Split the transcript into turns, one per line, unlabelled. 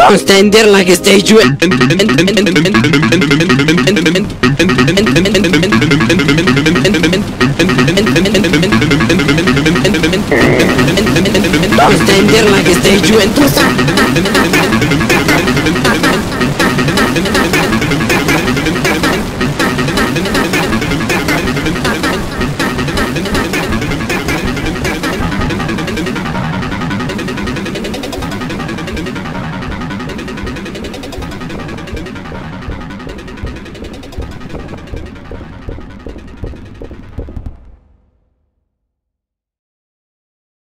Don't stand there like a statue. Don't stand there like a statue and